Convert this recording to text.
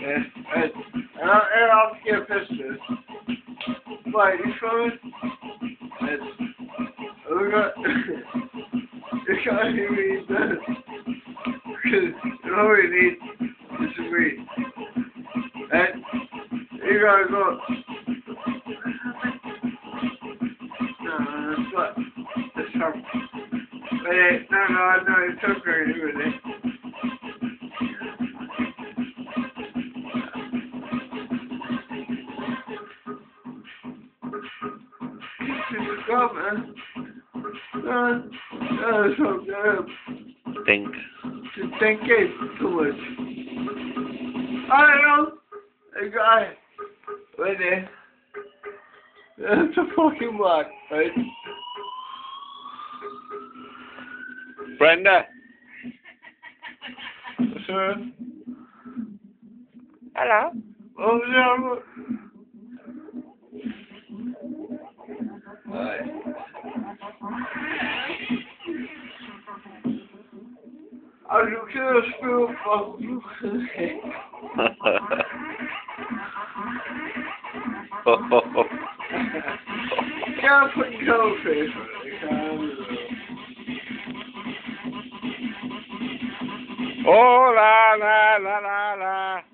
And I'll get pictures. Wait, you coming? We got you can't even read this. Because all we need is to read. And you gotta go. No, that's what. That's how. Wait, no, it's okay, really. Go, man. No, it's okay. Think. Just think it too much. I don't know. A guy. Right there. That's a fucking block, right? Brenda. Sir? Hello. Oh, yeah. Hi. Als ik heel speel van vroeger. Ik ga voor een goalvis. Oh la la la la la.